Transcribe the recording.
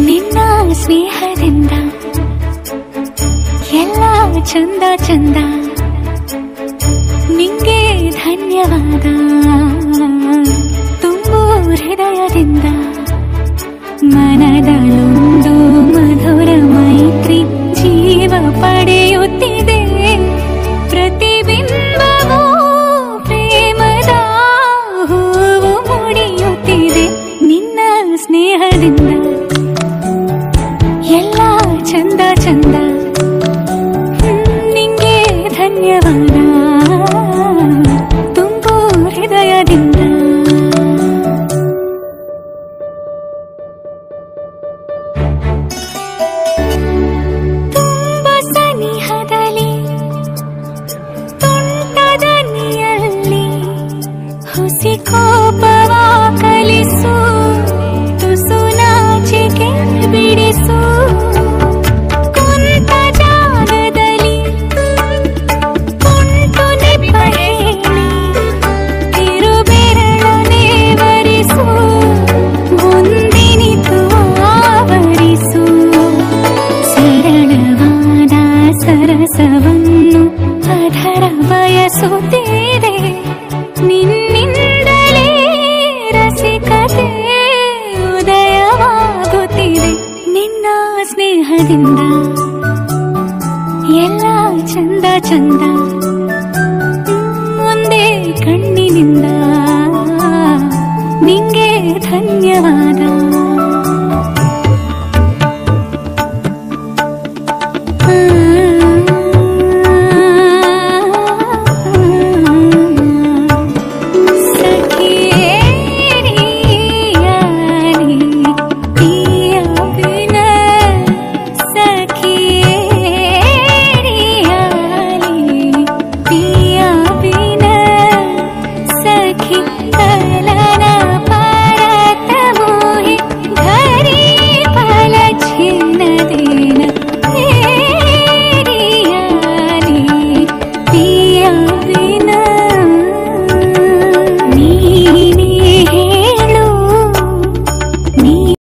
ನಿನ್ನ ಸ್ನೇಹದಿಂದ ಎಲ್ಲ ಚಂದ ಚಂದ, ನಿಂಗೆ ಧನ್ಯವಾದ ತುಂಬು ಹೃದಯದಿಂದ. ಮನದಲ್ಲೊಂದು ಮಧುರ ಮೈತ್ರಿ ಜೀವ ಪಡೆಯುತ್ತಿದೆ, ಪ್ರತಿಬಿಂಬವೂ ಪ್ರೇಮದ ಹೂವು ಮುಡಿಯುತ್ತಿದೆ. ನಿನ್ನ ಸ್ನೇಹದಿಂದ ಎಲ್ಲ ಚಂದ ಚಂದ, ನಿಂಗೆ ಧನ್ಯವಾದ ತುಂಬು ಹೃದಯದಿಂದ. ತುಂಬ ಸನಿಹದಲ್ಲಿ ತುಂಟದ ನೀಯಲ್ಲಿ ಹುಸಿ ಕೋಪವ ಕಲಿಸು, ತುಸು ನಾಚಿಕೆ ಬಿಡಿಸು. ಕುಂತ ಜಾಗದಲ್ಲಿ ಕುಂಟು ನೆಪ ಹೇಳಿ ತಿರುಬೆರಳನೆ ವರಿಸು, ಮುಂದಿನಿತು ಆವರಿಸು. ಸರಳವಾದ ಸರಸವನ್ನು ಅದರ ಬಯಸುತ್ತಿದೆ, ನಿನ್ನಿಂದಲೇ ರಸಿಕತೆ ಉದಯವಾಗುತ್ತಿದೆ. ನಿನ್ನ ಸ್ನೇಹದಿಂದ ಎಲ್ಲ ಚಂದ ಚಂದ.